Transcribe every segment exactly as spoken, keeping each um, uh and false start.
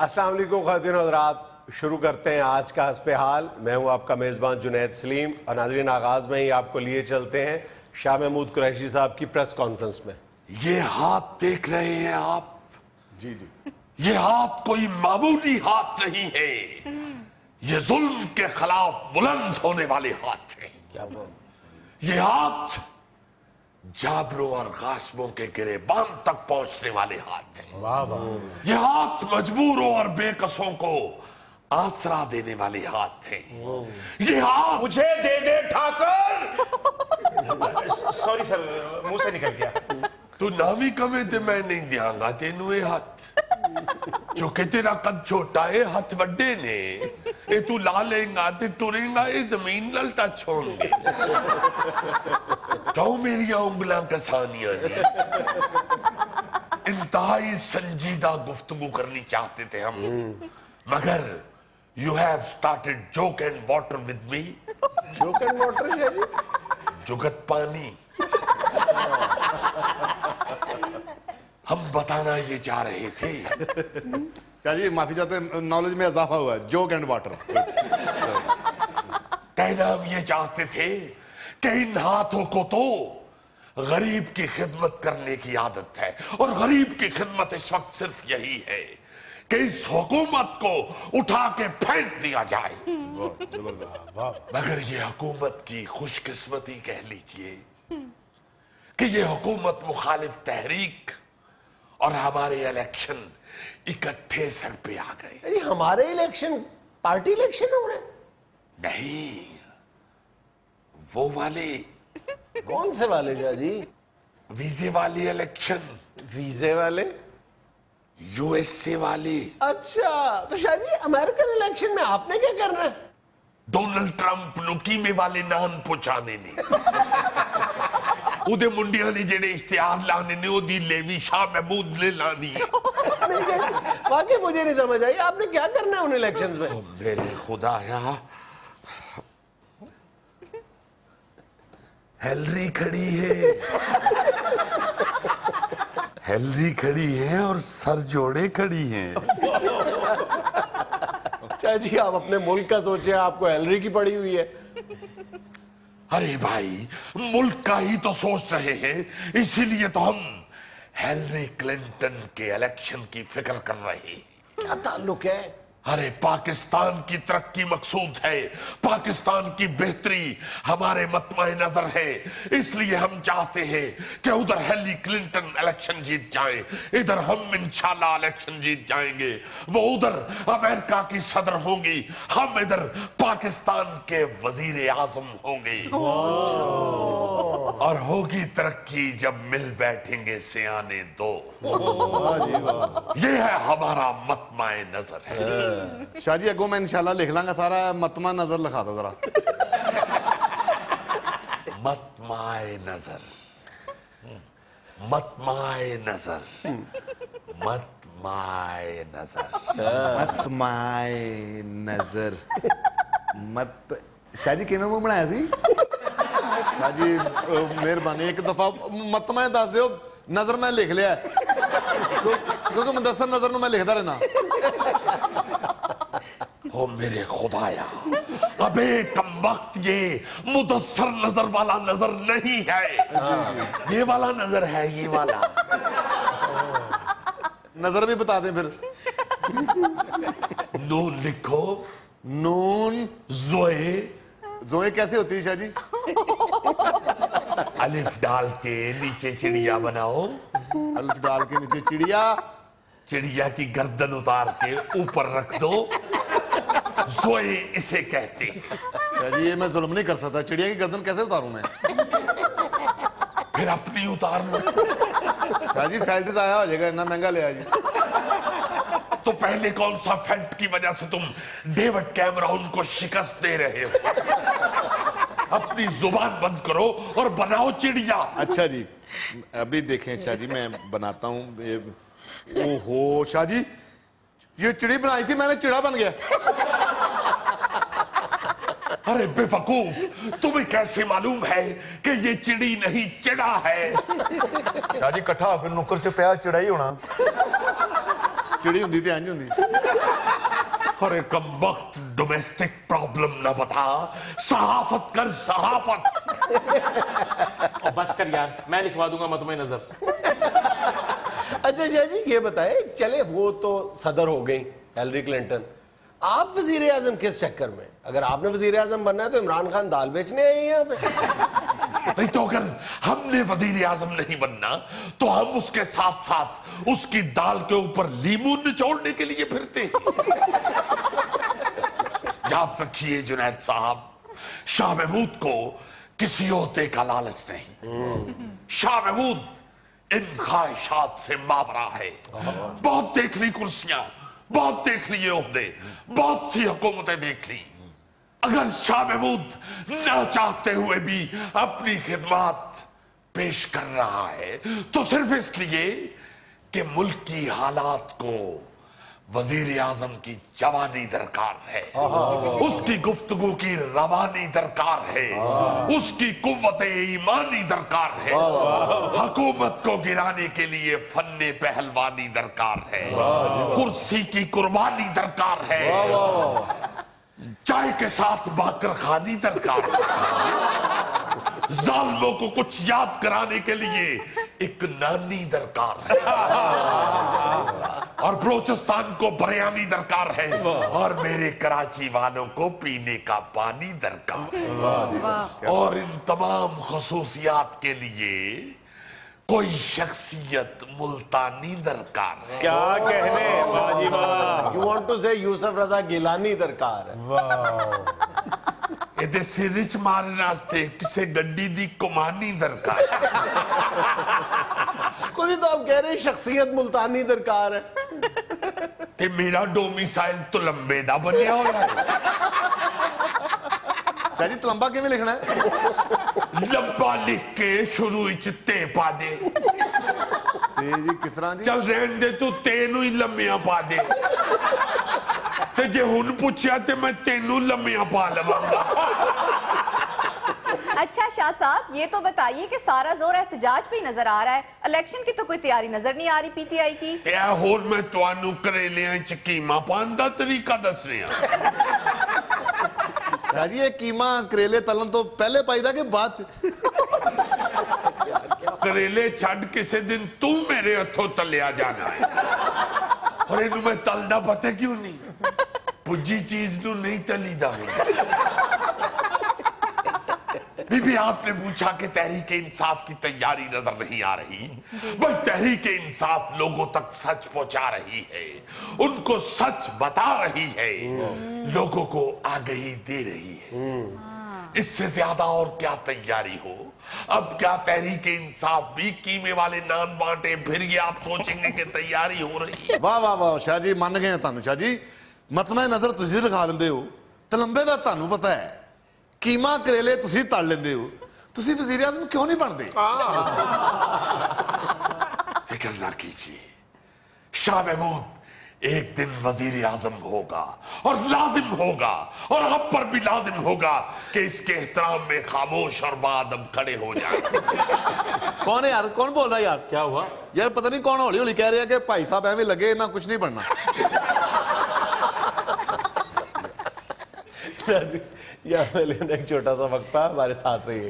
السلام علیکم خواتین و حضرات، شروع کرتے ہیں آج کا حسب حال۔ میں ہوں آپ کا میزبان جنید سلیم، اور ناظرین آغاز میں ہی آپ کو لیے چلتے ہیں شاہ محمود قریشی صاحب کی پریس کانفرنس میں۔ یہ ہاتھ دیکھ رہے ہیں آپ؟ جی جی، یہ ہاتھ کوئی معمولی ہاتھ نہیں ہے، یہ ظلم کے خلاف بلند ہونے والے ہاتھ ہیں۔ کیا بات؟ یہ ہاتھ جابروں اور غاصبوں کے گریبان تک پہنچنے والے ہاتھ ہیں۔ واہ واہ، یہ ہاتھ مجبوروں اور بے قصوں کو آسرا دینے والے ہاتھ ہیں۔ یہ ہاتھ مجھے دے دے ٹھاکر۔ سوری سر، منہ سے نکل گیا۔ تو نامی کمے تے میں نہیں دیاں گا تینوں اے ہاتھ، جو کہ تیرا قد چھوٹا ہے ہاتھ وڈے نے، اے تو لا لیں گا تے ٹریں گا اے زمین نال ٹچ ہوں گے۔ کیوں میری انگلاں کسانیاں نے؟ انتہائی سنجیدہ گفتگو کرنی چاہتے تھے ہم، مگر you have started joke and water with me۔ Joke and water Shah ji? جگت پانی۔ ہم بتانا یہ چاہ رہے تھے، شاہ جی معافی چاہتے ہیں، نالج میں اضافہ ہوا ہے، جوک اینڈ واٹر۔ کہنا ہم یہ چاہتے تھے کہ ان ہاتھوں کو تو غریب کی خدمت کرنے کی عادت ہے، اور غریب کی خدمت اس وقت صرف یہی ہے کہ اس حکومت کو اٹھا کے پھینک دیا جائے۔ مگر یہ حکومت کی خوش قسمتی کہہ لیجئے کہ یہ حکومت مخالف تحریک اور ہمارے الیکشن اکٹھے سر پہ آ گئے۔ یہ ہمارے الیکشن پارٹی الیکشن ہو رہے ہیں؟ نہیں، وہ والے کون سے والے شاہ جی؟ ویزے والے الیکشن، ویزے والے؟ یو ایس اے والے۔ اچھا، تو شاہ جی امریکن الیکشن میں آپ نے کیا کرنا ہے؟ ڈونلڈ ٹرمپ نو کیمے والے نان پہنچانے نے، اودے منڈیاں نے جڑے اشتہار لانے نے، اودی لیوی شاہ محمود نے لانی ہے۔ واقعی مجھے نہیں سمجھ آئی آپ نے کیا کرنا ہے ان الیکشنز میں؟ میرے خدایا، ہیلری کھڑی ہے، ہیلری کھڑی ہے اور سر جوڑے کھڑی ہیں۔ شاہ جی آپ اپنے ملک کا سوچیں، آپ کو ہیلری کی پڑی ہوئی ہے۔ ارے بھائی، ملک کا ہی تو سوچ رہے ہیں، اسی لیے تو ہم ہیلری کلنٹن کے الیکشن کی فکر کر رہے ہیں۔ کیا تعلق ہے؟ ارے پاکستان کی ترقی مقصود ہے، پاکستان کی بہتری ہمارے مطمع نظر ہے، اس لیے ہم چاہتے ہیں کہ ادھر ہیلری کلنٹن الیکشن جیت جائیں، ادھر ہم انشاءاللہ الیکشن جیت جائیں گے۔ وہ ادھر امریکہ کی صدر ہوں گی، ہم ادھر پاکستان کے وزیر اعظم ہوں گے، اور ہوگی ترقی جب مل بیٹھیں گے سیانے دو۔ یہ ہے ہمارا مطمع نظر ہے۔ شاہ جی اگو میں انشاءاللہ لکھ لاں گا سارا، مطمع نظر لکھا دو ذرا۔ مطمع نظر، مطمع نظر، مطمع نظر، مطمع نظر، مت شاہ جی کیویں منہ بنایا سی؟ شاہ جی مہربانی ایک دفعہ مطمع دس دیو، نظر میں لکھ لیا ہے کیونکہ مدثر نظر نو میں لکھدا رہنا۔ او میرے خدایا، ابے کم وقت یہ مدثر نظر والا نظر نہیں ہے، یہ والا نظر ہے، یہ والا نظر بھی بتا دیں پھر۔ نون لکھو، نون زوئے، زوئے کیسے ہوتی ہے شاہ جی؟ الف ڈال کے نیچے چڑیا بناؤ، الف ڈال کے نیچے چڑیا، چڑیا کی گردن اتار کے اوپر رکھ دو، زوئے اسے کہتے ہیں۔ شاہ جی یہ میں ظلم نہیں کر سکتا، چڑیا کی گردن کیسے اتاروں میں؟ پھر اپنی اتار لو۔ شاہ جی فیلٹ ضائع ہو جائے گا، اتنا مہنگا لیا جی۔ تو پہلے کون سا فیلٹ کی وجہ سے تم ڈیوڈ کیمرون کو شکست دے رہے ہو؟ اپنی زبان بند کرو اور بناؤ چڑیا۔ اچھا جی ابھی دیکھیں شاہ جی میں بناتا ہوں۔ اوہو شاہ جی یہ چڑی بنائی تھی میں نے، چڑا بن گیا۔ ارے بے وقوف، تمہیں کیسے معلوم ہے کہ یہ چڑی نہیں چڑا ہے؟ شاہ جی کٹھا پھر نکر سے پیا چڑا ہی ہونا۔ चिड़ी हुंदी ते इंज हुंदी अरे कम वक्त डोमेस्टिक प्रॉब्लम न बता, सहाफत कर सहाफत। और बस कर यार, मैं लिखवा दूंगा मतमे नजर। अच्छा शाह जी ये बताएं, चले वो तो सदर हो गई हिलरी क्लिंटन, आप वजीर आजम किस चक्कर में? अगर आपने वजीर आजम बनना है तो इमरान खान दाल बेचने आए हैं यहाँ पे। नहीं तो अगर हमने वजीर आजम नहीं बनना तो हम उसके साथ साथ उसकी दाल के ऊपर लीमू निचोड़ने के लिए फिरते हैं। याद रखिए जुनैद साहब, शाह महमूद को किसी ओहदे का लालच नहीं। शाह महमूद इन ख्वाहिशात से मावरा है। बहुत देख ली कुर्सियां, बहुत देख लिए ओहदे, बहुत सी हुकूमतें देख ली। अगर शाह महमूद ना चाहते हुए भी अपनी खिदमत पेश कर रहा है तो सिर्फ इसलिए कि मुल्क की हालात को वजीर आजम की जवानी दरकार है, उसकी गुफ्तगू की रवानी दरकार है, उसकी कुव्वत ईमानी दरकार है, हुकूमत को गिराने के लिए फन्ने पहलवानी दरकार है, कुर्सी की कुर्बानी दरकार है, चाय के साथ बाकर खानी दरकार है, जालिमों को कुछ याद कराने के लिए एक नानी दरकार है, और बलोचिस्तान को बिरयानी दरकार है, और मेरे कराची वालों को पीने का पानी दरकार है। और इन तमाम खसूसियात के लिए कोई शख्सियत मुल्तानी दरकार है। क्या कहने, वाजी वाह। यू वांट टू से यूसुफ रजा गिलानी दरकार है। ਇਹਦੇ ਸਿਰ ਚ ਮਾਰਨ ਵਾਸਤੇ ਕਿਸੇ ਗੱਡੀ ਦੀ ਕਮਾਨੀ ਦਰਕਾਰ। खुद ही तो आप कह रहे हैं शख्सियत मुल्तानी दरकार है। ਤੇ ਮੇਰਾ ਡੋਮਿਸਾਈਲ ਤੁਲੰਬੇ ਦਾ ਬਣਿਆ ਹੋਇਆ ਹੈ। शाह जी तलंबा किवें लिखना है? लंबा लिख के शुरू विच ते पा दे। ते जी किस तरह जी? चल रहन दे, तू ते नू ही लम्मियां पा दे। ते जे हुन पूछया ते मैं तेनू लम्मियां पा लवांगा। अच्छा शाह साहब ये तो बताइए कि सारा जोर एहतजाज पे ही नजर आ रहा है, इलेक्शन की तो कोई तैयारी नजर नहीं आ रही पीटीआई की। ते होर मैं तुहानू करेलियां च कीमा पान दा तरीका दस रहा। शाह जी ये कीमा करेले तलन तो पहले पाईदा कि बाद च? करेले छड़ किसे दिन तू मेरे हथों तलिया जाना है। और इनू मैं तलदा पता क्यों नहीं, पुजी चीज नू नहीं तलीदा। बीबी आपने पूछा कि तहरीक इंसाफ की तैयारी नजर नहीं आ रही। बस तहरीक इंसाफ लोगों तक सच पहुंचा रही है, उनको सच बता रही है, लोगों को आगाही दे रही है। इससे ज्यादा और क्या तैयारी हो? अब क्या तहरीक इंसाफ भी कीमे वाले नान बांटे फिर ये आप सोचेंगे कि तैयारी हो रही है। वाह वाह वाह शाह जी मन गए तुहानू। शाह जी मतमे नजर तुसीं लिखा लेंदे हो, तलंबे दा तुहानू पता है, कीमा करेले तुसीं तल लेंदे हो, तुसीं वजीर आज़म क्यों नहीं बनते? फिक्र ना कीजिए, शाह महमूद एक दिन वजीर आजम होगा और लाजिम होगा, और हम पर भी लाजिम होगा कि इसके एहतराम में खामोश और बादब खड़े हो जाए। कौन है यार? कौन बोल रहा है यार? क्या हुआ यार पता नहीं कौन हौली हौली कह रहा है कि भाई साहब एवं लगे ना कुछ नहीं बनना। यार मैं लेने एक छोटा सा वक्फा, हमारे साथ रहिए।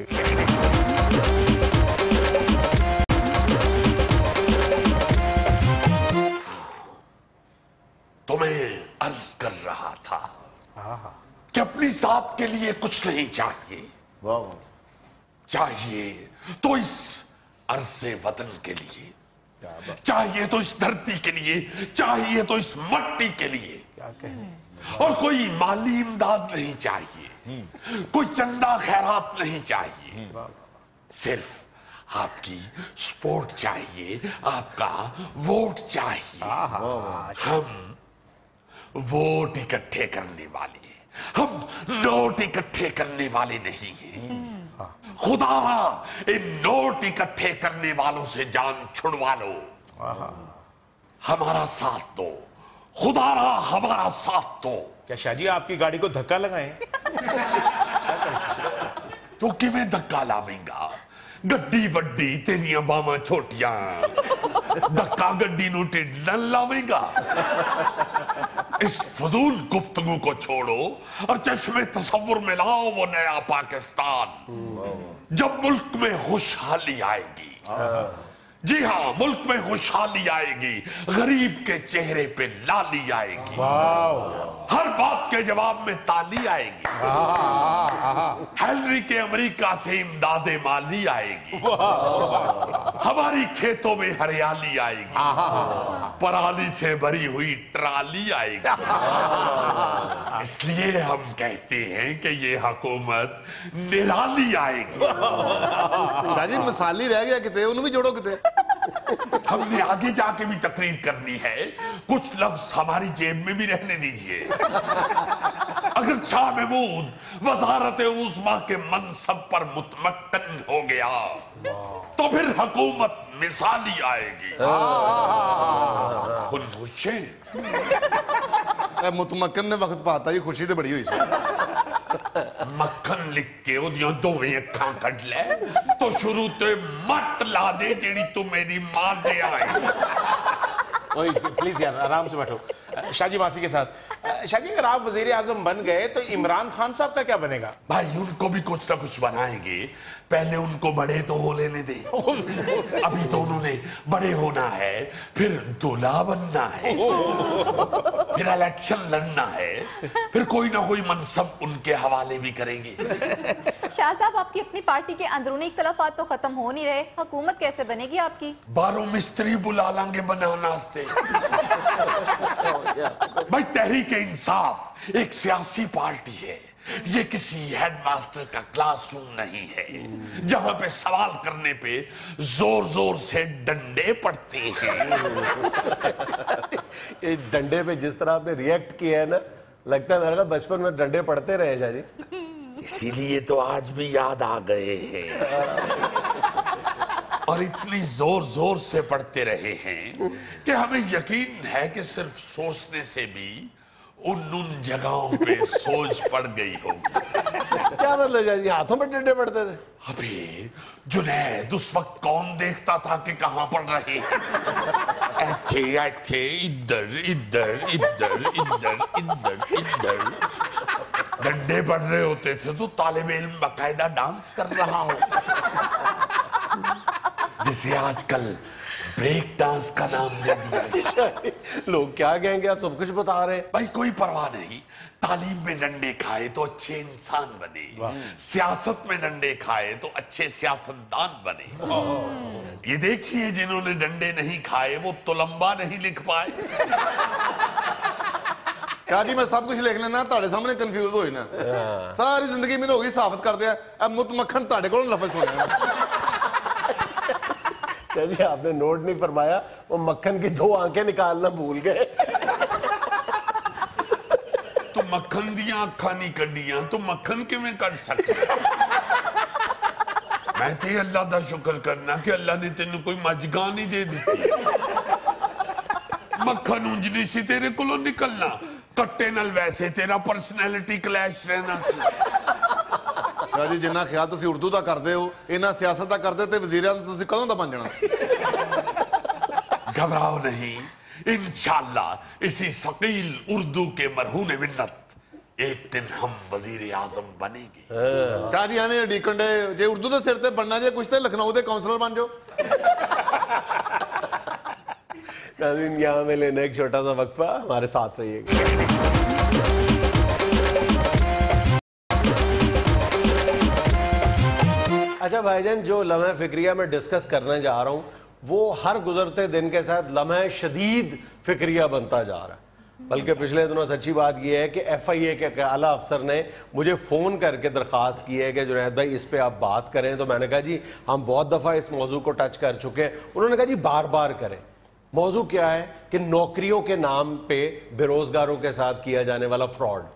तुम्हें अर्ज कर रहा था कि अपनी जात के लिए कुछ नहीं चाहिए, वाह वाह चाहिए तो इस अरसे वतन के लिए, चाहिए तो इस धरती के लिए, चाहिए तो इस मट्टी के लिए। क्या कहने। और कोई माली इमदाद नहीं चाहिए, कोई चंदा खैरात नहीं चाहिए, सिर्फ आपकी सपोर्ट चाहिए, आपका वोट चाहिए। हम वोट इकट्ठे करने वाले हैं, हम नोट इकट्ठे करने वाले नहीं हैं। खुदा इन नोट इकट्ठे करने वालों से जान छुड़वा लो, हमारा साथ दो, खुदा हमारा साथ दो। क्या शाह जी आपकी गाड़ी को धक्का लगाएं? तो किवें धक्का लावेंगा गड्डी वड्डी तेरियां बावां छोटियां धक्का गड्डी नू टिड न लावेगा। इस फजूल गुफ्तगू को छोड़ो और चश्मे तसव्वुर में लाओ वो नया पाकिस्तान जब मुल्क में खुशहाली आएगी। जी हाँ, मुल्क में खुशहाली आएगी, गरीब के चेहरे पे लाली आएगी, हर बात के जवाब में ताली आएगी, हेनरी के अमेरिका से इमदादे माली आएगी, हमारी खेतों में हरियाली आएगी, पराली से भरी हुई ट्राली आएगी। इसलिए हम कहते हैं कि ये हुकूमत निराली आएगी। शाह जी मिसाली रह गया किते, उन्हें भी जोड़ो किते। हमने आगे जाके भी तकरीर करनी है, कुछ लफ्ज हमारी जेब में भी रहने दीजिए। अगर शाह महमूद वजारत उस्मा के मनसब पर मुतमक्कन हो गया तो फिर हुकूमत मिसाली आएगी। खुद खुशे मुतमक्कन ने वक्त पाता, ये खुशी तो बड़ी हुई सी। मक्खन लिख के ओदियां दोवें अखां कढ ले तो शुरू ते मत ला दे जेड़ी तू मेरी मां दे आई। ओए प्लीज यार आराम से बैठो। शाह जी माफी के साथ, शाह जी अगर आप वजीर आजम बन गए तो इमरान खान साहब का क्या बनेगा? भाई उनको भी कुछ ना कुछ बनाएंगे, पहले उनको बड़े तो हो लेने दे। अभी तो उन्होंने बड़े होना है, फिर दूल्हा बनना है, फिर इलेक्शन लड़ना है, फिर कोई ना कोई मनसब उनके हवाले भी करेंगे। शाह साहब आपकी अपनी पार्टी के अंदरूनी इख्तलाफात तो खत्म हो नहीं रहे, हुकूमत कैसे बनेगी आपकी? बारह मिस्त्री बुला लांगे बनाना वास्ते। भाई तहरीक इंसाफ एक सियासी पार्टी है, ये किसी हेडमास्टर का क्लासरूम नहीं है जहां पे सवाल करने पे जोर जोर से डंडे पड़ते हैं। इस डंडे पे जिस तरह आपने रिएक्ट किया है ना, लगता है मेरे को बचपन में डंडे पड़ते रहे शाह जी। इसीलिए तो आज भी याद आ गए हैं और इतनी जोर जोर से पढ़ते रहे हैं कि हमें यकीन है कि सिर्फ सोचने से भी उन उन जगहों पे सोच पड़ गई होगी। क्या मतलब शाह जी, हाथों पे डंडे पड़ते थे? अबे जुनैद उस वक्त कौन देखता था कि कहां पड़ रहे हैं? ऐथे ऐथे इधर इधर इधर इधर इधर इधर डंडे पड़ रहे होते थे तो तालिब इल्म बाकायदा डांस कर रहा होता, जिसे आजकल ब्रेक डांस का नाम दे दिया गया। लोग क्या कहेंगे, आप सब कुछ बता रहे हैं। भाई कोई परवाह नहीं, तालीम में डंडे खाए तो अच्छे इंसान बने, सियासत में डंडे खाए तो अच्छे सियासतदान बने। ये देखिए जिन्होंने डंडे नहीं खाए वो तो लंबा नहीं लिख पाए। शाह जी मैं सब कुछ लिख लेना, ताड़े सामने कंफ्यूज होई ना, सारी जिंदगी मैंने होगी साबित कर दिया। अब मुतमक्खन ताड़े को लफ्ज सुना। शाह जी आपने नोट नहीं फरमाया, वो मक्खन की दो आंखें निकालना भूल गए। तो मक्खन दियां अखां नहीं कड्डियां तो मक्खन किवें कड सकते? मैं ते अल्लाह दा शुक्र करना कि अल्लाह ने तेन कोई मजगां नहीं दे दी। मक्खन उंज नहीं सी तेरे कोलों निकलना, कट्टे नाल वैसे तेरा पर्सनैलिटी क्लैश रहना सी। शाह जी जिन्ना ख्याल तुसी उर्दू दा करदे हो, इन्ना सियासत दा करदे ते वजीर आज़म तुसी कदों दा बन जाना सी? घबराओ नहीं, इंशाअल्लाह इसी सकील उर्दू के मरहून मिन्नत एक दिन हम वजीर आजम बनेंगे। शाह जी एवें डीकन डे, जे उर्दू दे सिर ते बनना जे कुछ ते लखनऊ दे काउंसलर बन जाओ। नाज़रीन यहाँ में लेना एक छोटा सा वक्फा, हमारे साथ रहिएगा। अच्छा भाईजान, जो लम्हा फिक्रिया में डिस्कस करने जा रहा हूँ वो हर गुजरते दिन के साथ लम्हा शदीद फिक्रिया बनता जा रहा है। बल्कि पिछले दिनों सच्ची बात यह है कि एफ आई ए के आला अफसर ने मुझे फ़ोन करके दरख्वास्त की है कि जुनैद भाई इस पे आप बात करें। तो मैंने कहा जी हम बहुत दफ़ा इस मौजू को टच कर चुके हैं। उन्होंने कहा जी बार बार करें। मौजू क्या है कि नौकरियों के नाम पे बेरोजगारों के साथ किया जाने वाला फ्रॉड।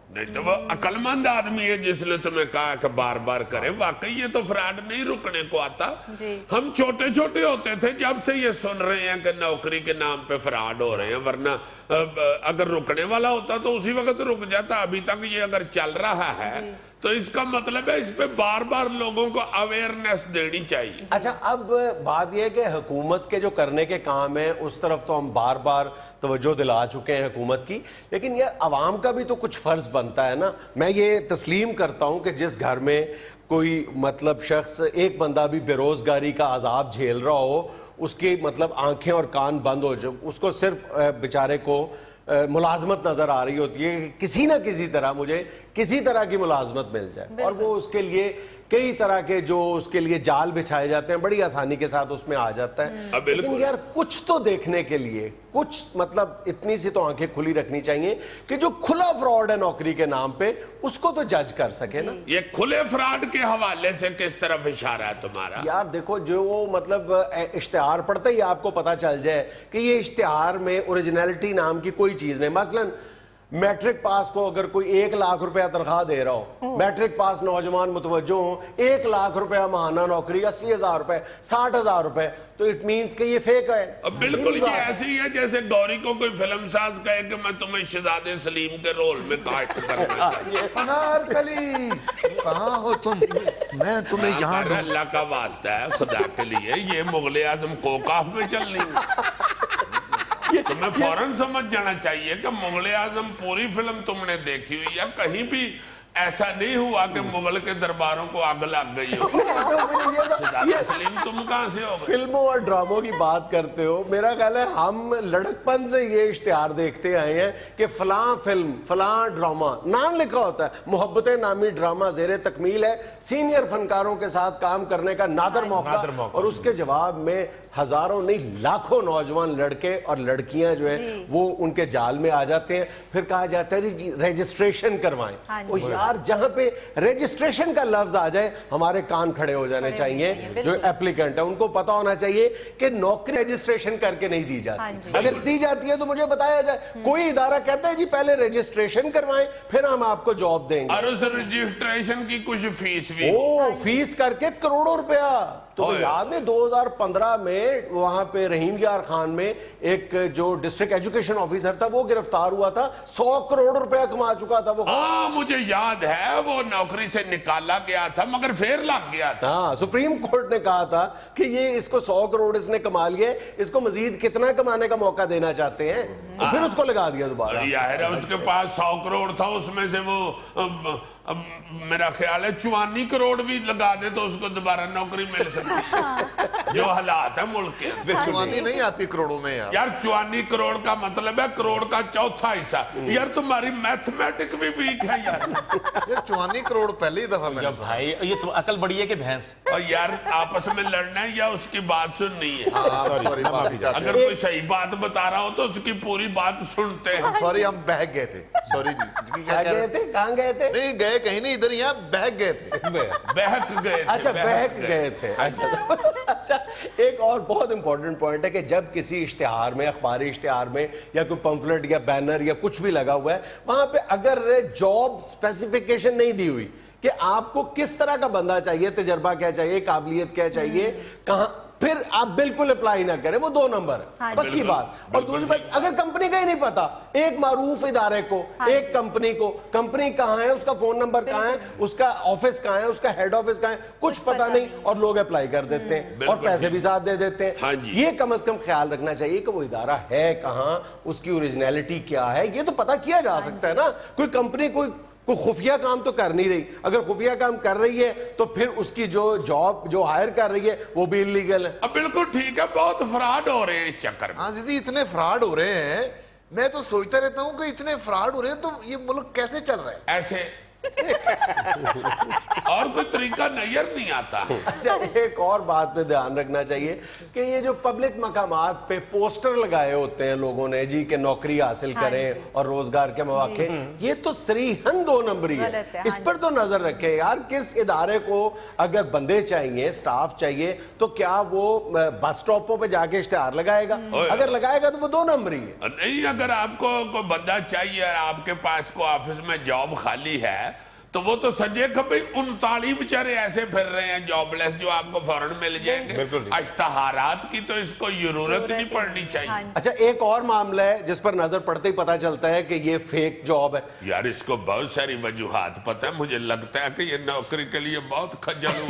نہیں تو وہ عقلمند آدمی ہے جس نے تمہیں کہا کہ بار بار کریں. واقعی یہ تو فراڈ نہیں رکنے کو آتا. ہم چھوٹے چھوٹے ہوتے تھے جب سے یہ سن رہے ہیں کہ نوکری کے نام پہ فراڈ ہو رہے ہیں, ورنہ اگر رکنے والا ہوتا تو اسی وقت رک جاتا. ابھی تک یہ اگر چل رہا ہے تو اس کا مطلب ہے اس پہ بار بار لوگوں کو اویئرنیس دینی چاہیے. اچھا, اب بات یہ ہے کہ حکومت کے جو کرنے کے کام ہیں اس طرف تو ہم بار بار توجہ دلا چکے ہیں حکومت کی, لیکن یار عوام کا بھی تو کچھ فرض بنتا ہے نا. میں یہ تسلیم کرتا ہوں کہ جس گھر میں کوئی مطلب شخص ایک بندہ بھی بے روزگاری کا عذاب جھیل رہا ہو, اس کی مطلب آنکھیں اور کان بند ہو جائے, اس کو صرف بیچارے کو ملازمت نظر آ رہی ہوتی ہے کہ کسی نہ کسی طرح مجھے کسی طرح کی ملازمت مل جائے, اور وہ اس کے لیے کئی طرح کے جو اس کے لیے جال بچھائے جاتے ہیں بڑی آسانی کے ساتھ اس میں آ جاتا ہے. لیکن یار کچھ تو دیکھنے کے لیے کچھ مطلب اتنی سی تو آنکھیں کھلی رکھنی چاہیے کہ جو کھلا فراڈ ہے نوکری کے نام پہ اس کو تو جج کر سکے نا. یہ کھلے فراڈ کے حوالے سے کس طرف اشارہ ہے تمہارا؟ یار دیکھو, جو مطلب اشتہار پڑھتے ہی آپ کو پتا چل جائے کہ یہ اشتہار میں اوریجنلٹی نام کی کوئی چیز نہیں. مثلاً میٹرک پاس کو اگر کوئی ایک لاکھ روپیہ تنخواہ دے رہا ہو, میٹرک پاس نوجوان متوجہ ہوں, ایک لاکھ روپیہ ماہانہ نوکری, اسی ہزار روپے, ساٹھ ہزار روپے, تو اٹ مینس کہ یہ فیک ہے. بالکل یہ ایسی ہی ہے جیسے گوری کو کوئی فلم ساز کہے کہ میں تمہیں شہزادے سلیم کے رول میں کاسٹ کرنا چاہیے. انارکلی کہاں ہو تم؟ میں تمہیں یہاں اللہ کا واسطہ ہے خدا کے لیے, یہ مغل اعظم کوکاف میں چلنی ہے. تمہیں فوراً سمجھ جانا چاہیے کہ مغل اعظم پوری فلم تم نے دیکھی ہوئی ہے, کہیں بھی ایسا نہیں ہوا کہ مغل کے درباروں کو آگ لگ گئی ہو. شہزادہ سلیم تم کہاں سے ہو گئے؟ فلموں اور ڈراموں کی بات کرتے ہو, میرا خیال ہے ہم لڑکپن سے یہ اشتہار دیکھتے آئے ہیں کہ فلاں فلم فلاں ڈرامہ, نام لکھا ہوتا ہے محبتیں نامی ڈرامہ زیر تکمیل ہے, سینئر فنکاروں کے ساتھ کام کرنے کا نادر موقع, اور اس کے جواب میں ہزاروں نہیں لاکھوں نوجوان لڑکے اور لڑکیاں جو ہیں وہ ان کے جال میں آ جاتے ہیں. پھر کہا جاتا ہے رجسٹریشن کروائیں. وہ یار جہاں پہ رجسٹریشن کا لفظ آ جائے ہمارے کان کھڑے ہو جانے چاہیے. جو اپلیکنٹ ہے ان کو پتا ہونا چاہیے کہ نوکری رجسٹریشن کر کے نہیں دی جاتی. اگر دی جاتی ہے تو مجھے بتایا جائے. کوئی ادارہ کہتا ہے جی پہلے رجسٹریشن کروائیں پھر ہم آپ کو جاب دیں گے, اور اس رجسٹریشن کی کچھ فیس بھی او فیس کر کے کروڑوں روپیہ. تو یاد میں دو ہزار پندرہ میں وہاں پہ رحیم یار خان میں ایک جو ڈسٹرکٹ ایجوکیشن آفیسر تھا وہ گرفتار ہوا تھا, سو کروڑ روپیہ کما چکا تھا وہ. ہاں مجھے یاد ہے, وہ نوکری سے نکالا گیا تھا مگر پھر لگ گیا تھا. ہاں سپریم کورٹ نے کہا تھا کہ یہ اس کو سو کروڑ اس نے کما لیے, اس کو مزید کتنا کمانے کا موقع دینا چاہتے ہیں, پھر اس کو لگا دیا دوبارہ. یار اس کے پاس سو کروڑ تھا, اس میں سے وہ میرا خیال ہے چوانی کروڑ بھی لگا دے تو اس کو دوبارہ نوکری مل سکتی. جو حالات ہے ملک کے, چوانی نہیں آتی کروڑوں میں یار. یار چوانی کروڑ کا مطلب ہے کروڑ کا چوتھا حصہ. یار تمہاری میتھمیٹک بھی ویک ہے یار. یہ چوانی کروڑ پہلی دفعہ میں نے سنا. بھائی یہ تو عقل بڑی ہے کہ بھینس. اور یار آپس میں لڑنا ہے یا اس کی بات سننی ہے؟ سوری اگر کوئی صحیح بات بتا رہا ہو تو اس کی پوری بات سنتے ہیں. سوری ہم بہک گئے تھے. سوری جی کیا گئے تھے, کہاں گئے تھے؟ نہیں گئے کہیں نہیں, ادھر یہاں بہک گئے تھے. بہک گئے تھے. اچھا بہک گئے تھے. اچھا ایک اور بہت امپورٹنٹ پوائنٹ ہے کہ جب کسی اشتہار میں, اخباری اشتہار میں یا کوئی پمفلٹ یا بینر یا کچھ بھی لگا ہوا ہے, وہاں پہ اگر جاب اسپیسیفیکیشن نہیں دی ہوئی کہ آپ کو کس طرح کا بندہ چاہیے, تجربہ کیا چاہیے, قابلیت کیا چاہیے, کہاں, پھر آپ بالکل اپلائی نہ کریں, وہ دو نمبر ہے پکی بات. اور دوسری بات, اگر کمپنی کا ہی نہیں پتا, ایک معروف ادارے کو, ایک کمپنی کو, کمپنی کہاں ہے, اس کا فون نمبر کہاں ہے, اس کا آفس کہاں ہے, اس کا ہیڈ آفس کہاں ہے, کچھ پتا نہیں, اور لوگ اپلائی کر دیتے ہیں اور پیسے بھی ساتھ دے دیتے ہیں. یہ کم از کم خیال رکھنا چاہیے کہ وہ ادارہ ہے کہاں, اس کی اوریجنلٹی کیا ہے, یہ تو پتا کیا جا سکتا ہے نا. کوئی کمپنی کوئی کوئی خفیہ کام تو کر نہیں رہی, اگر خفیہ کام کر رہی ہے تو پھر اس کی جو جاب جو ہائر کر رہی ہے وہ بھی انلیگل ہے. اب بالکل ٹھیک ہے, بہت فراڈ ہو رہے ہیں اس چکر میں. ہاں جی اتنے فراڈ ہو رہے ہیں, میں تو سوچتا رہتا ہوں کہ اتنے فراڈ ہو رہے ہیں تو یہ ملک کیسے چل رہا ہے. ایسے اور کوئی طریقہ نظر نہیں آتا. اچھا ایک اور بات پہ دھیان رکھنا چاہیے کہ یہ جو پبلک مقامات پہ پوسٹر لگائے ہوتے ہیں لوگوں نے جی کہ نوکری حاصل کریں اور روزگار کے مواقع, یہ تو صریحاً دو نمبری ہے. اس پر تو نظر رکھیں یار, کس ادارے کو اگر بندے چاہیے, سٹاف چاہیے, تو کیا وہ بس سٹاپوں پہ جا کے اشتہار لگائے گا؟ اگر لگائے گا تو وہ دو نمبری ہے. نہیں, اگر آپ کو کوئی بندہ چاہیے اور آپ کے پاس کو آفس میں جاب خالی ہے تو وہ تو سجے کبھی انتالیس بیچارے ایسے پھر رہے ہیں جاب لیس جو آپ کو فوراً مل جائیں گے. اشتہارات کی تو اس کو ضرورت نہیں پڑنی چاہیے. اچھا ایک اور معاملہ ہے جس پر نظر پڑتے ہی پتا چلتا ہے کہ یہ فیک جاب ہے. یار اس کو بہت ساری وجوہات پتہ ہے, مجھے لگتا ہے کہ یہ نوکری کے لیے بہت خجل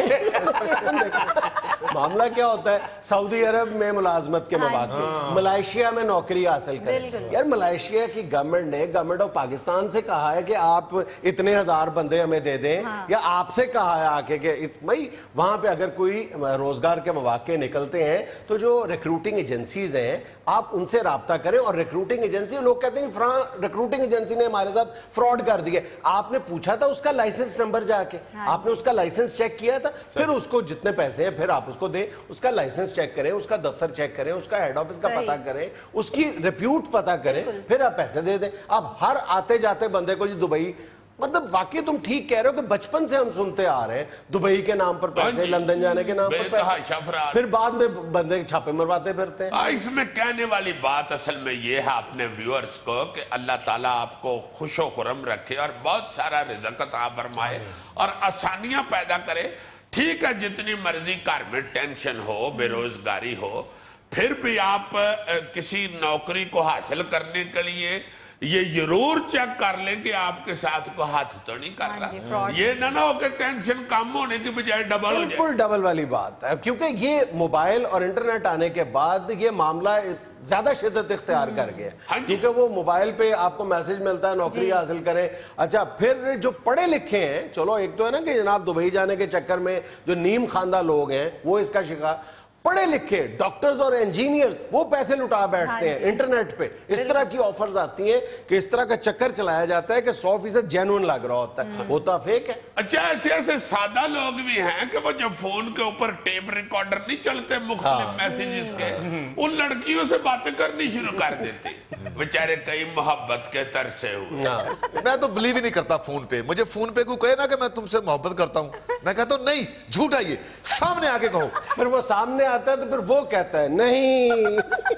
ہو. معاملہ کیا ہوتا ہے, سعودی عرب میں ملازمت کے مواقع, ملائیشیا میں نوکری حاصل کریں. یار ملائیشیا کی گورنمنٹ نے گورنمنٹ آف پاکستان سے کہا ہے کہ آپ اتنے ہزار بندے ہمیں دے دیں, یا آپ سے کہا ہے آ کے کہ بھائی وہاں پہ اگر کوئی روزگار کے مواقع نکلتے ہیں تو جو ریکروٹنگ ایجنسیز ہیں آپ ان سے رابطہ کریں. اور ریکروٹنگ ایجنسی, لوگ کہتے ہیں ریکروٹنگ ایجنسی نے ہمارے ساتھ فراڈ کر دیا. آپ نے پوچھا تھا اس کا لائسنس نمبر جا کے, آپ نے اس کا لائسنس چیک کیا تھا, پھر اس کو جتنے پیسے ہیں پھر آپ اس کو دیں, اس کا لائسنس چیک کریں, اس کا دفتر چیک کریں, اس کا ہیڈ آفس کا پتہ کریں, اس کی ریپیوٹ پتہ کریں, پھر آپ پیسے دے دیں. اب ہر آتے جاتے بندے کو جی دبئی, مطلب واقعی تم ٹھیک کہہ رہے ہو کہ بچپن سے ہم سنتے آ رہے ہیں دبئی کے نام پر پیسے, لندن جانے کے نام پر پیسے, پھر بعد میں بندے چھاپے مرواتے پھرتے ہیں. اس میں کہنے والی بات اصل میں یہ ہے اپنے ویورز کو کہ اللہ تعالیٰ آپ کو خوش و خرم رکھے اور بہت سارا رزق عطا فرمائے اور آسانیاں پیدا کرے. ٹھیک ہے, جتنی مرضی گھر میں ٹینشن ہو, بے روزگاری ہو, پھر بھی آپ کسی نوکری کو حاصل کرنے کے لیے یہ ضرور چیک کر لیں کہ آپ کے ساتھ کو ہاتھ تو نہیں کر رہا. یہ نہ نہ ہو کہ ٹینشن کم ہونے کی بجائے ڈبل ہو جائے. بالکل ڈبل والی بات ہے, کیونکہ یہ موبائل اور انٹرنیٹ آنے کے بعد یہ معاملہ زیادہ شدت اختیار کر گیا, کیونکہ وہ موبائل پہ آپ کو میسج ملتا ہے نوکری حاصل کریں. اچھا پھر جو پڑھے لکھے ہیں, چلو ایک تو ہے نا کہ جناب دبئی جانے کے چکر میں جو نیم خواندہ لوگ ہیں وہ اس کا شکار, پڑھے لکھے ڈاکٹرز اور انجینئرز وہ پیسے لٹا بیٹھتے ہیں انٹرنیٹ پہ. اس طرح کی آفرز آتی ہیں کہ اس طرح کا چکر چلایا جاتا ہے کہ سو فیصد جینوئن لگ رہا ہوتا ہے, ہوتا فیک ہے. اچھا ایسے ایسے سادہ لوگ بھی ہیں کہ وہ جب فون کے اوپر ٹیپ ریکارڈر نہیں چلتے مختلف میسیجز کے, ان لڑکیوں سے باتیں کرنی شروع کر دیتے, بیچارے کئی محبت کے ترسے ہوئے. میں تو بلیو ہی نہیں کرتا فون پہ. مجھے فون پہ کوئی کہے نا کہ میں تم سے محبت کرتا ہوں, میں کہتا ہوں نہیں, جھوٹ ہے یہ, سامنے آ کے کہو. پھر وہ سامنے آتا ہے تو پھر وہ کہتا ہے نہیں.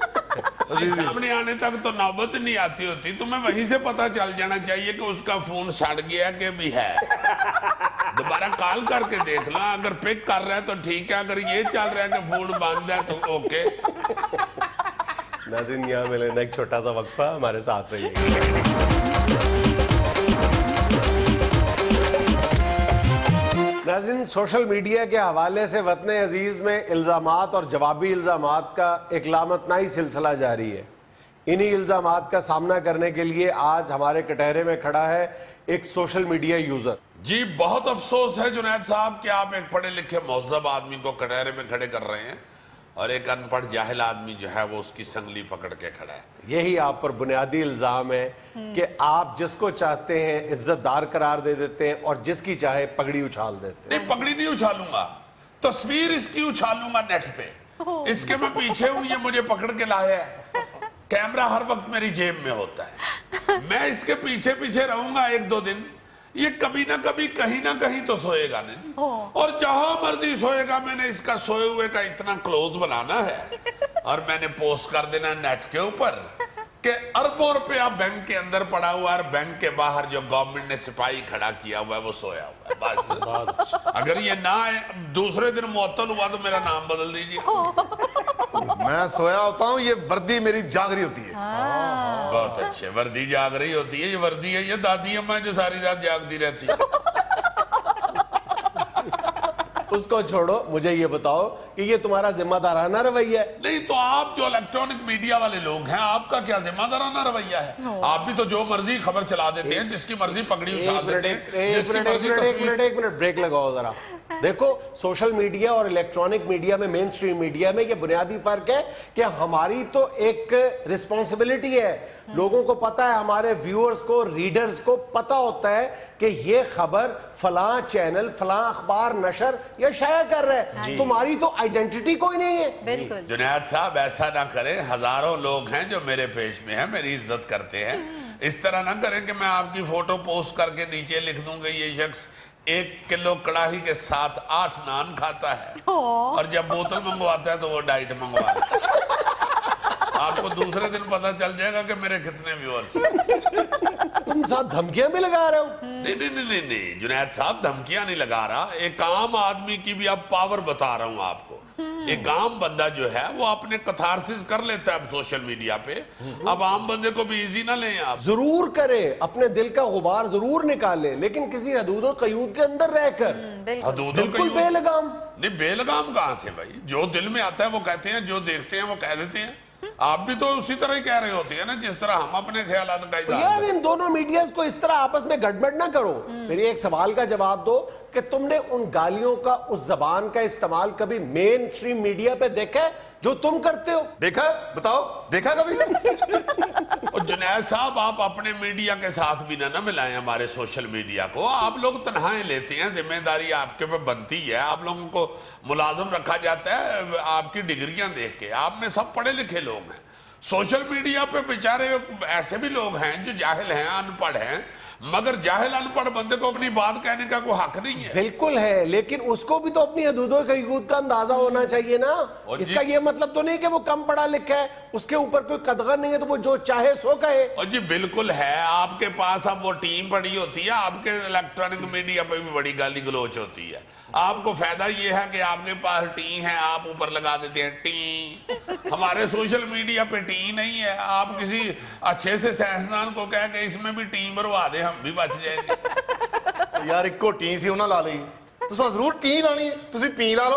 سامنے آنے تک تو نوبت نہیں آتی ہوتی, تمہیں وہیں سے پتا چل جانا چاہیے کہ اس کا فون سڑ گیا کہ بھی ہے. دوبارہ کال کر کے دیکھ لو, اگر پک کر رہا ہے تو ٹھیک ہے, اگر یہ چل رہا ہے کہ فون بند ہے تو اوکے. ناظرین یہاں ملے ایک چھوٹا سا وقفہ, ہمارے ساتھ رہیے. ناظرین سوشل میڈیا کے حوالے سے وطن عزیز میں الزامات اور جوابی الزامات کا ایک لامتناہی سلسلہ جاری ہے. انہی الزامات کا سامنا کرنے کے لیے آج ہمارے کٹہرے میں کھڑا ہے ایک سوشل میڈیا یوزر. جی بہت افسوس ہے جنید صاحب کہ آپ ایک پڑھے لکھے مہذب آدمی کو کٹہرے میں کھڑے کر رہے ہیں اور ایک ان پڑھ جاہل آدمی جو ہے وہ اس کی سنگلی پکڑ کے کھڑا ہے. یہی آپ پر بنیادی الزام ہے کہ آپ جس کو چاہتے ہیں عزت دار قرار دے دیتے ہیں اور جس کی چاہے پگڑی اچھال دیتے ہیں. نہیں, پگڑی نہیں اچھالوں گا, تصویر اس کی اچھالوں گا نیٹ پہ. اس کے میں پیچھے ہوں, یہ مجھے پکڑ کے لایا ہے, کیمرہ ہر وقت میری جیب میں ہوتا ہے, میں اس کے پیچھے پیچھے رہوں گا ایک دو دن, یہ کبھی نہ کبھی کہیں نہ کہیں تو سوئے گا نہیں, اور جہاں مرضی سوئے گا. میں نے اس کا سوئے ہوئے کا اتنا کلوز بنانا ہے اور میں نے پوسٹ کر دینا نیٹ کے اوپر کہ اربوں روپیہ بینک کے اندر پڑا ہوا ہے, بینک کے باہر جو گورنمنٹ نے سپاہی کھڑا کیا ہوا ہے وہ سویا ہوا ہے. بس اگر یہ نہ دوسرے دن معطل ہوا تو میرا نام بدل دیجیے. میں سویا ہوتا ہوں, یہ وردی میری جاگ رہی ہوتی ہے. بہت اچھے, وردی جاگ رہی ہوتی ہے, یہ وردی ہے, یہ دادی اماں جو ساری رات جاگتی رہتی ہے. اس کو چھوڑو, مجھے یہ بتاؤ کہ یہ تمہارا ذمہ دارانہ رویہ ہے؟ نہیں تو آپ جو الیکٹرانک میڈیا والے لوگ ہیں, آپ کا کیا ذمہ دارانہ رویہ ہے؟ آپ بھی تو جو مرضی خبر چلا دیتے ہیں, جس کی مرضی پگڑی اچھال دیتے ہیں, جس کی مرضی تصویر. ایک منٹ بریک لگاؤ ذرا. देखो सोशल मीडिया और इलेक्ट्रॉनिक मीडिया में, मेन स्ट्रीम मीडिया में ये बुनियादी फर्क है कि हमारी तो एक रिस्पॉन्सिबिलिटी है, लोगों को पता है, हमारे व्यूअर्स को, रीडर्स को पता होता है कि ये खबर फलां चैनल, फलां अखबार नशर या शाया कर रहा है। तुम्हारी तो आइडेंटिटी कोई नहीं है। बिल्कुल जुनैद साहब ऐसा ना करें, हजारों लोग हैं जो मेरे पेज में हैं, मेरी इज्जत करते हैं। इस तरह ना करें कि मैं आपकी फोटो पोस्ट करके नीचे लिख दूंगा ये शख्स एक किलो कड़ाही के साथ आठ नान खाता है और जब बोतल मंगवाता है तो वो डाइट मंगवाता है। आपको दूसरे दिन पता चल जाएगा कि मेरे कितने व्यूअर्स हैं। तुम साथ धमकियां भी लगा रहे हो? नहीं नहीं नहीं नहीं नहीं जुनैद साहब, धमकियां नहीं लगा रहा, एक आम आदमी की भी अब पावर बता रहा हूं आपको। एक आम बंदा जो है वो अपने कथारसिस कर लेता है अब सोशल मीडिया पे। अब आम बंदे को भी इजी ना लें आप। जरूर करे, अपने दिल का गुबार जरूर निकाले, लेकिन किसी हदूदो कयूद के अंदर रहकर। हदूदों बिल्कुल बेलगाम नहीं, बेलगाम कहां से भाई? जो दिल में आता है वो कहते हैं, जो देखते हैं वो कह देते हैं। आप भी तो उसी तरह ही कह रहे होते हैं ना जिस तरह हम अपने ख्यालात का इज़हार। यार इन दोनों मीडियाज को इस तरह आपस में गड़बड़ ना करो। मेरे एक सवाल का जवाब दो कि तुमने उन गालियों का, उस जबान का इस्तेमाल कभी मेन स्ट्रीम मीडिया पे देखा है जो तुम करते हो? देखा? बताओ, देखा कभी? और जुनैद साहब, आप अपने मीडिया के साथ भी ना ना मिलाएं हमारे सोशल मीडिया को। आप लोग तन्हाएं लेते हैं, जिम्मेदारी आपके पे बनती है। आप लोगों को मुलाजिम रखा जाता है आपकी डिग्रियां देख के। आप में सब पढ़े लिखे लोग हैं। सोशल मीडिया पे बेचारे ऐसे भी लोग हैं जो जाहिल हैं, अनपढ़ हैं, मगर जाहिल अनपढ़ बंदे को अपनी बात कहने का कोई हक नहीं है। बिल्कुल है, लेकिन उसको भी तो अपनी हदूदों कयूद का अंदाजा होना चाहिए ना। इसका ये मतलब तो नहीं कि वो कम पढ़ा लिखा है, उसके ऊपर कोई कदगर नहीं है तो वो जो चाहे सो कहे। और जी बिल्कुल है, आपके पास अब वो टीम पड़ी होती है, आपके इलेक्ट्रॉनिक मीडिया पे भी बड़ी गाली गलोच होती है। आपको फायदा ये है कि आपके पास टी है, आप ऊपर लगा देते हैं टी। हमारे सोशल मीडिया पे टी नहीं है। आप किसी अच्छे से साइंसदान को कह के इसमें भी टी भरवा दे, हम भी बच जाएंगे। यार इको टी सी उन्हें ला ली, तुसा जरूर टी लानी है, तुसी पी ला लो।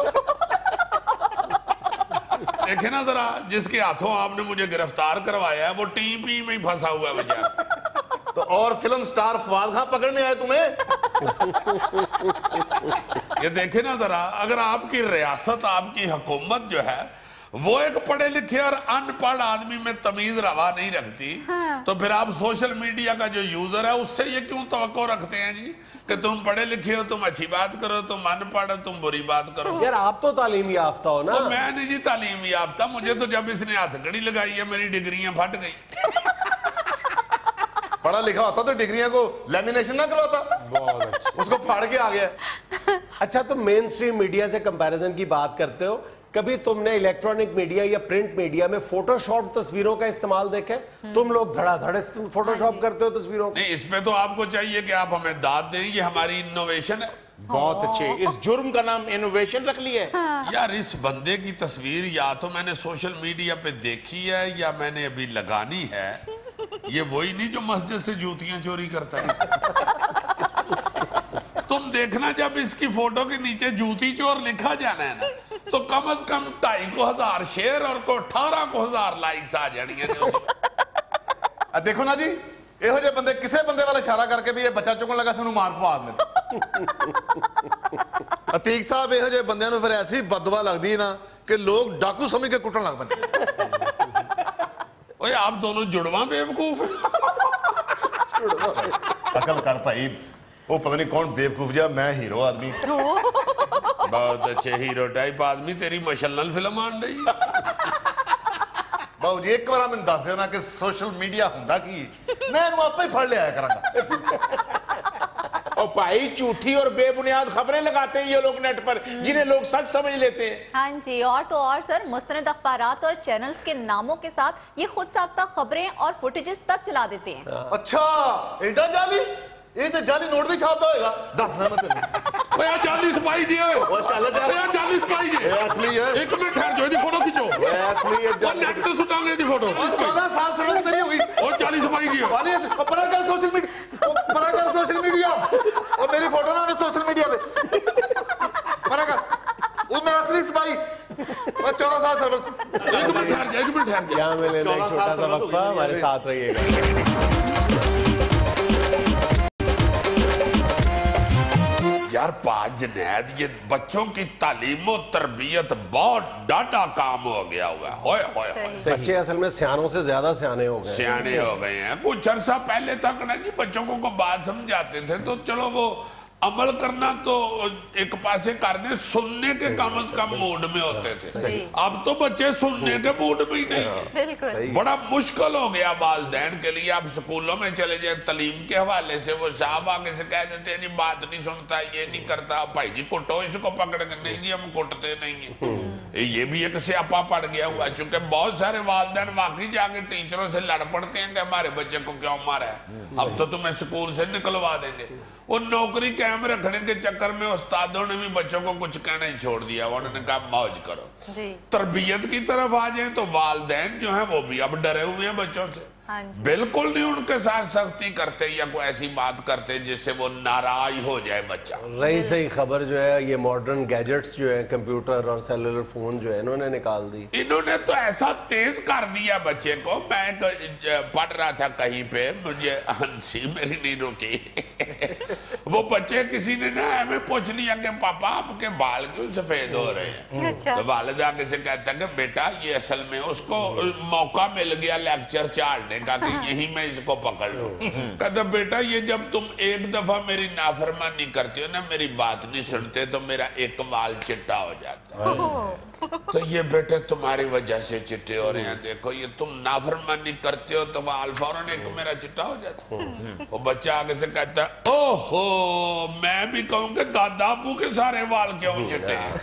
देखे ना जरा, जिसके हाथों आपने मुझे गिरफ्तार करवाया है वो टी पी में ही फंसा हुआ है बेचारा। तो और फिल्म स्टार फवाद खान पकड़ने आए तुम्हें? ये देखे ना जरा, अगर आपकी रियासत, आपकी हुकूमत जो है वो एक पढ़े लिखे और अनपढ़ आदमी में तमीज रवा नहीं रखती, हाँ। तो फिर आप सोशल मीडिया का जो यूजर है उससे ये क्यों तवक्को रखते हैं जी कि तुम पढ़े लिखे हो, तुम अच्छी बात करो, तुम अनपढ़ हो, तुम बुरी बात करो। यार आप तो तालीम याफ्ता हो ना। तो मैं नहीं जी तालीम याफ्ता, मुझे तो जब इसने हथकड़ी लगाई है मेरी डिग्रियां फट गई। पढ़ा लिखा होता तो डिग्रियां को लैमिनेशन ना करवाता। बहुत अच्छा। उसको फाड़ के आ गया। अच्छा, तुम मेन स्ट्रीम मीडिया से कंपैरिजन की बात करते हो, कभी तुमने इलेक्ट्रॉनिक मीडिया या प्रिंट मीडिया में फोटोशॉप तस्वीरों का इस्तेमाल देखा है? तुम लोग धड़ाधड़ फोटोशॉप करते हो तस्वीरों को। नहीं, इसमें तो आपको चाहिए कि आप हमें दाद दें, ये हमारी इनोवेशन है। बहुत अच्छे, इस जुर्म का नाम इनोवेशन रख लिया है। हाँ। यार इस बंदे की तस्वीर या तो मैंने सोशल मीडिया पे देखी है या मैंने अभी लगानी है। ये वही नहीं जो मस्जिद से जूतियां चोरी करता है। तुम देखना, जब इसकी फोटो के नीचे जूती चोर लिखा जाना है ना, तो कम से कम ढाई को हजार शेयर और को अठारह को हजार लाइक्स आ जानी है। देखो ना जी, ਇਹੋ ਜਿਹੇ ਬੰਦੇ ਕਿਸੇ ਬੰਦੇ ਵੱਲ ਇਸ਼ਾਰਾ ਕਰਕੇ ਵੀ ਇਹ ਬੱਚਾ ਚੁੱਕਣ ਲੱਗਾ ਸਾਨੂੰ ਮਾਰ ਪਵਾ ਦਿੰਦੇ। ਅਤੀਕ ਸਾਹਿਬ, ਇਹੋ ਜਿਹੇ ਬੰਦਿਆਂ ਨੂੰ ਫਿਰ ਐਸੀ ਬਦਦੁਆ ਲੱਗਦੀ ਹੈ ਨਾ ਕਿ ਲੋਕ ਡਾਕੂ ਸਮਝ ਕੇ ਕੁੱਟਣ ਲੱਗ ਪੈਂਦੇ। ਓਏ ਆਪ ਦੋਨੋਂ ਜੁੜਵਾ ਬੇਵਕੂਫ। ਅਕਲ ਕਰ ਭਾਈ, ਉਹ ਪਤਾ ਨਹੀਂ ਕੌਣ ਬੇਵਕੂਫ ਜਿਹਾ, ਮੈਂ ਹੀਰੋ ਆਦਮੀ। बहुत अच्छे हीरो टाइप आदमी, तेरी मशल्लल फिल्म आन रही। ਬਾਊ ਜੀ ਇੱਕ ਵਾਰ ਮੈਨੂੰ ਦੱਸ ਦਿਓ ਨਾ ਕਿ ਸੋਸ਼ਲ ਮੀਡੀਆ ਹੁੰਦਾ ਕੀ, ਮੈਂ ਇਹਨੂੰ ਆਪੇ ਹੀ ਫੜ ਲਿਆ ਕਰਾਂਗਾ। और भाई झूठी और बेबुनियाद खबरें लगाते हैं ये लोग नेट पर, जिन्हें लोग सच समझ लेते हैं। हाँ जी, और तो और सर, मुस्तनद अखबारात और चैनल्स के नामों के साथ ये खुद साख्ता खबरें और फुटेजेस तक चला देते हैं। अच्छा, एडा जाली, ਇਹ ਤੇ ਜਾਲੀ ਨੋਟ ਵੀ ਛਾਪਦਾ ਹੋਏਗਾ। ਦੱਸ ਨਾ ਮੈਂ ਤੈਨੂੰ। ਓਏ ਆ ਜਾਲੀ ਸਪਾਈ ਜੀ, ਓਏ ਉਹ ਚੱਲ ਜਾ। ਓਏ ਆ ਜਾਲੀ ਸਪਾਈ ਜੀ, ਇਹ ਅਸਲੀ ਹੈ। ਇੱਕ ਮਿੰਟ ਠਹਿਰ ਜਾਓ, ਇਹਦੀ ਫੋਟੋ ਖਿੱਚੋ। ਓਏ ਅਸਲੀ ਇਹ ਉਹ ਜਾਲੀ। ਨੈਟ ਤੇ ਸੁਟਾਂਗੇ ਇਹਦੀ ਫੋਟੋ। ਚੌਦਾਂ ਸਾਲ ਸਰਵਿਸ ਮੇਰੀ ਹੋ ਗਈ। ਉਹ ਚਾਲੀ ਸਪਾਈ ਜੀ, ਪਾਣੀ ਪਰਾਂ ਕਰ ਸੋਸ਼ਲ ਮੀਡੀਆ, ਪਰਾਂ ਕਰ ਸੋਸ਼ਲ ਮੀਡੀਆ। ਉਹ ਮੇਰੀ ਫੋਟੋ ਨਾ ਹੋਵੇ ਸੋਸ਼ਲ ਮੀਡੀਆ ਤੇ। ਪਰਾਂ ਕਰ, ਉਹ ਮੈਂ ਅਸਲੀ ਸਪਾਈ। ਉਹ चौदह साल सर्विस। एक मिनट ठहर जा, एक मिनट ठहर जा। यहाँ में लेना एक छोटा सा वक्फा, हमारे साथ रहिएगा। یار پاک جنید یہ بچوں کی تعلیم و تربیت بہت ڈاڈا کام ہو گیا ہوا ہے. ہوئے ہوئے ہوئے بچے اصل میں سیانوں سے زیادہ سیانے ہو گئے سیانے ہو گئے ہیں. کچھ عرصہ پہلے تک نا جی بچوں کو بات سمجھاتے تھے تو چلو وہ عمل کرنا تو ایک پاسے کر دیں, سننے کے کم از کم موڈ میں ہوتے تھے. اب تو بچے سننے کے موڈ میں ہی نہیں ہیں. بڑا مشکل ہو گیا والدین کے لیے. اب سکولوں میں چلے جائیں تعلیم کے حوالے سے وہ صاحب آگے سے کہہ دیتے ہیں جی بات نہیں سنتا, یہ نہیں کرتا, بھائی جی کٹو اس کو پکڑ کے. نہیں جی ہم کٹتے نہیں ہیں. یہ بھی ایک سیاپا پڑ گیا ہوا, چونکہ بہت سارے والدین واقعی جا کے ٹیچروں سے لڑ پڑتے ہیں کہ ہمارے بچے کو کیوں مارا ہے, اب تو تمہیں سکول سے نکلوا دیں گے. وہ نوکری قائم رکھنے کے چکر میں استادوں نے بھی بچوں کو کچھ کہنا ہی چھوڑ دیا. انہوں نے کہا موج کرو. تربیت کی طرف آ جائیں تو والدین جو ہیں وہ بھی اب ڈرے ہوئے ہیں بچوں سے. بالکل نہیں ان کے ساتھ سختی کرتے یا کوئی ایسی بات کرتے جس سے وہ ناراض ہو جائے بچہ. رہی صحیح خبر جو ہے یہ ماڈرن گیجٹس جو ہیں کمپیوٹر اور سیلولر فون جو ہے انہوں نے نکال دی. انہوں نے تو ایسا تیز کر دیا بچے کو. میں پڑھ رہا تھا کہیں پہ, مجھے ہنسی میری نہیں روکی. وہ بچے کسی نے نا ہمیں پوچھ لیا کہ پاپا آپ کے بال کیوں سفید ہو رہے ہیں, تو والد آگے سے کہتا ہے کہ بیٹا یہ اصل میں اس کو موقع مل گیا لیکچر چاڑنے کا کہ یہی میں اس کو پکڑ لوں. کہتا بیٹا یہ جب تم ایک دفعہ میری نافرمانی کرتے ہو نا, میری بات نہیں سنتے, تو میرا ایک وال چٹا ہو جاتا ہے. تو یہ بیٹے تمہاری وجہ سے چٹے ہو رہے ہیں, دیکھو یہ تم نافرمانی کرتے ہو تو وال فوراً ایک میرا چٹا ہو جاتا ہے. وہ بچہ آگے سے کہتا ہے اوہو میں بھی کہوں کہ دادا ابو کے سارے وال کیوں چٹے ہیں.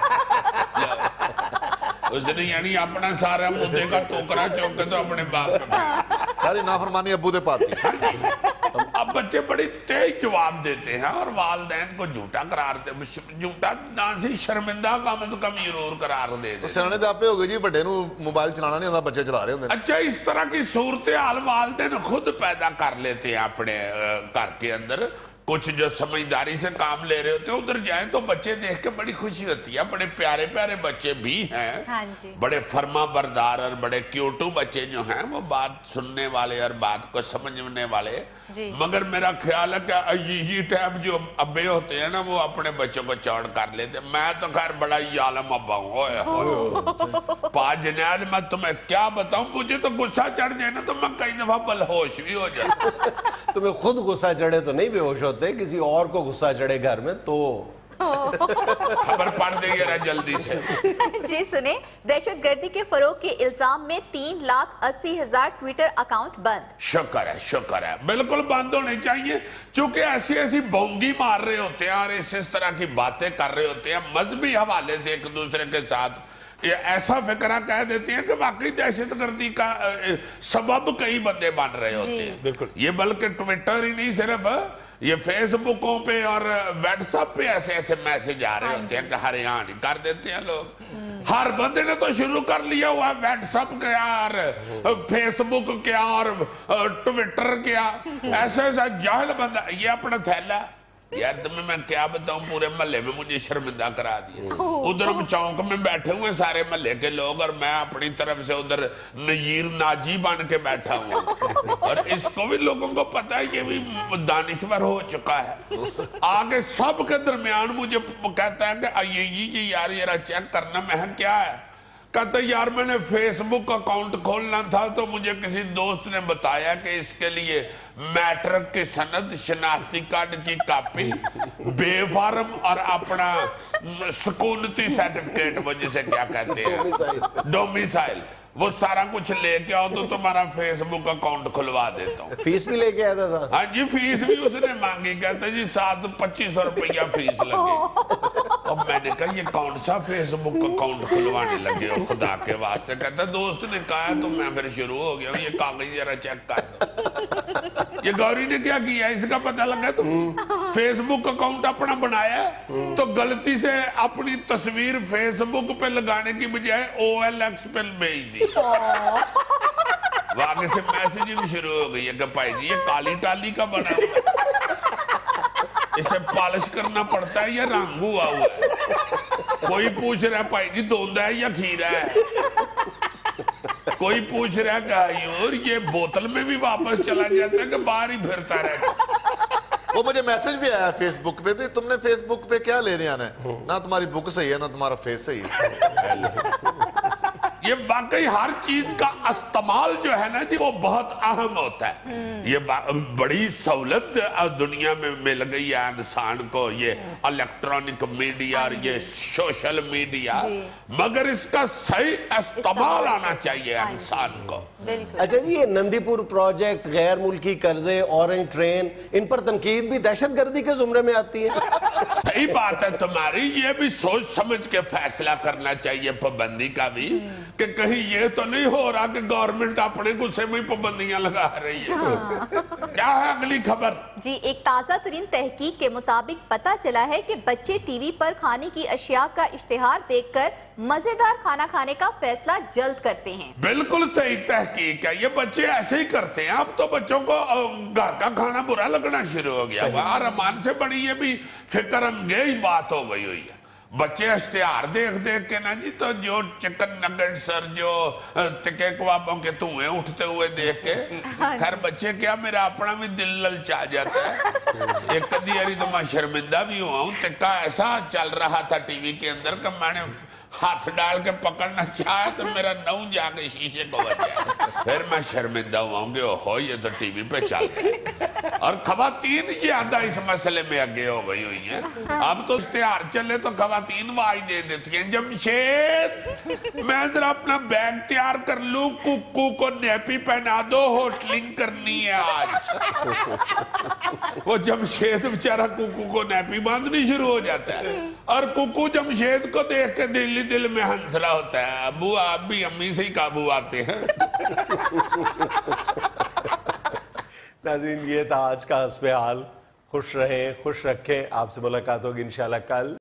اس نے یعنی اپنا سارا مدے کا ٹوکرا چوکے تو اپنے باپ میں ساری نافرمانی ابو دے پاتی. اب بچے بڑی تیز جواب دیتے ہیں اور والدین کو جھوٹا قرار دے, جھوٹا ناسی شرمندہ کم از کم ضرور قرار دے دے. سیانے تے آپے ہو گئے جی, بڑے نو موبائل چلانا نہیں ہوتا, بچے چلا رہے ہوندے. اچھا اس طرح کی صورتحال والدین خود پیدا کر لیتے ہیں اپنے گھر کے اندر. کچھ جو سمجھداری سے کام لے رہے ہوتے ہیں ادھر جائیں تو بچے دیکھ کے بڑی خوشی ہوتی ہے. بڑے پیارے پیارے بچے بھی ہیں, بڑے فرما بردار اور بڑے کیوٹو بچے جو ہیں, وہ بات سننے والے اور بات کو سمجھنے والے. مگر میرا خیال ہے کہ یہ ٹائپ جو ابے ہوتے ہیں نا وہ اپنے بچوں کو چوڑ کر لیتے. میں تو خیر بڑا ہی عالم ابا ہوں. پاک جنید میں تمہیں کیا بتاؤں, مجھے تو غصہ چڑھ جائے نا تو میں کئی دفعہ بلہوش بھی ہو جاتا. تمہیں خود غصہ چڑھے تو نہیں بے ہوش ہوتے, کسی اور کو غصہ چڑھے گھر میں تو خبر پڑھ دے گا جلدی سے. جی سنیں, دہشت گردی کے فروغ کے الزام میں تین لاکھ اسی ہزار ٹویٹر اکاؤنٹ بند. شکر ہے شکر ہے, بالکل بند ہونے چاہیے, چونکہ ایسی ایسی بونگی مار رہے ہوتے ہیں اور اس اس طرح کی باتیں کر رہے ہوتے ہیں مذہبی حوالے سے ایک دوسرے کے ساتھ. یہ ایسا فکرہ کہہ دیتے ہیں کہ واقعی دہشت گردی کا سبب کئی بندے بن رہے ہوتے ہیں. یہ بلکہ ٹویٹر ہی نہیں, صرف یہ فیس بکوں پہ اور واٹس ایپ پہ ایسے ایسے میسج آ رہے ہوتے ہیں کہ ہریان کر دیتے ہیں لوگ. ہر بندے نے تو شروع کر لیا ہوا واٹس ایپ کیا اور فیس بک کیا اور ٹویٹر کیا. ایسا ایسا جاہل بندہ, یہ اپنا تھیلا یار تمہیں میں کیا بتاؤں, پورے محلے میں مجھے شرمندہ کرا دیا. ادھر ہم چونک میں بیٹھے ہوئے سارے محلے کے لوگ اور میں اپنی طرف سے ادھر نیر ناجی بن کے بیٹھا ہوں, اور اس کو بھی لوگوں کو پتا ہے یہ بھی دانشور ہو چکا ہے. آگے سب کے درمیان مجھے کہتا ہے کہ یہ یار یہ چیک کرنا میں کیا ہے. کہتا یار میں نے فیس بک اکاؤنٹ کھولنا تھا تو مجھے کسی دوست نے بتایا کہ اس کے لیے میٹرک کی سند, شناختی کارڈ کی کاپی, بے فارم اور اپنا سکونتی سرٹیفکیٹ, وہ جسے کیا کہتے ہیں ڈومیسائل, وہ سارا کچھ لے کے آؤ تو تمہارا فیس بک اکاؤنٹ کھلوا دیتا ہوں. فیس بھی لے کے آیا تھا. ہاں جی فیس بھی اس نے مانگی, کہتا جی سات پچیس سو روپیہ فیس لگے. اب میں نے کہا یہ کون سا فیس بک اکاؤنٹ کھلوانے لگے ہو خدا کے واسطے. کہتا دوست نے کہا تو میں پھر شروع ہو گیا ہوں, یہ کاغذ ذرا چیک کر دو. یہ گوری نے کیا کیا اس کا پتہ لگا, تم فیس بک اکاؤنٹ اپنا بنایا تو غلطی سے اپنی تصویر فیس بک پہ لگانے کی بجائے او ایل ایکس پہ بھیج دی. واقعی سے میسیجنگ شروع ہو گئی ہے کہ بھائی جی یہ کالی ٹالی کا بنا ہوا ہے, اسے پالش کرنا پڑتا ہے یا رنگ ہوا ہوا ہے. کوئی پوچھ رہا ہے بھائی جی دھوندا ہے یا کھیرا ہے. کوئی پوچھ رہا ہے کہ اور یہ بوتل میں بھی واپس چلا جاتا ہے کہ باہر ہی پھرتا رہتا ہے. وہ مجھے میسج بھی آیا فیس بک پہ بھی تم نے فیس بک پہ کیا لینے آنا ہے نہ تمہاری بک صحیح ہے نہ تمہارا فیس صحیح ہے یہ واقعی ہر چیز کا استعمال جو ہے نا جی وہ بہت اہم ہوتا ہے یہ بڑی سہولت دنیا میں مل گئی ہے انسان کو یہ الیکٹرانک میڈیا اور یہ سوشل میڈیا مگر اس کا صحیح استعمال آنا چاہیے انسان کو اچھا جی یہ نندی پور پروجیکٹ غیر ملکی قرضے اورنج ٹرین ان پر تنقید بھی دہشت گردی کے زمرے میں آتی ہے صحیح بات ہے تمہاری یہ بھی سوچ سمجھ کے فیصلہ کرنا چاہیے پابندی کا بھی کہ کہیں یہ تو نہیں ہو رہا کہ گورنمنٹ اپنے غصے میں پابندیاں لگا رہی ہے کیا ہے اگلی خبر جی ایک تازہ ترین تحقیق کے مطابق پتا چلا ہے کہ بچے ٹی وی پر کھانے کی اشیاء کا اشتہار دیکھ کر مزیدار کھانا کھانے کا فیصلہ جلد کرتے ہیں بالکل صحیح تحقیق ہے یہ بچے ایسے ہی کرتے ہیں اب تو بچوں کو گھر کا کھانا برا لگنا شروع ہو گیا ہوا رحمان سے بڑی یہ بھی فکر انگیز بات ہو گئی ہوئی ہے بچے اشتہار دیکھ دیکھ کے نا جی تو جو چکن نگٹس اور جو تکے کبابوں کے دھوئیں اٹھتے ہوئے دیکھ کے خیر بچے کیا میرا اپنا بھی دل للچا جاتا ہے ایک کدی اری تو میں شرمندہ بھی ہوا ہوں تکا ایسا چل رہا تھا ٹی وی کے اندر کہ میں نے ہاتھ ڈال کے پکڑنا چاہا تو میرا نو جا کے شیشے کو بچا پھر میں شرمندہ ہوا ہوں کہ اوہو یہ تو ٹی وی پہ چل گئے اور خواتین زیادہ اس مسئلے میں آگے ہو گئی ہوئی ہیں اب تو اشتہار چلے تو خواتین وائی دے دیتی ہیں جمشید میں ذرا اپنا بیگ تیار کر لوں ککو کو نیپی پہنا دو ہوٹلنگ کرنی ہے آج وہ جمشید بیچارہ ککو کو نیپی باندھنی شروع ہو جاتا ہے اور ککو جمشید کو دیکھ کے دل دل میں ہنس رہا ہوتا ہے ابو آپ بھی امی سے ہی قابو آتے ہیں ناظرین یہ تھا آج کا حسب حال خوش رہیں خوش رکھیں آپ سے ملاقات ہوگی انشاءاللہ کل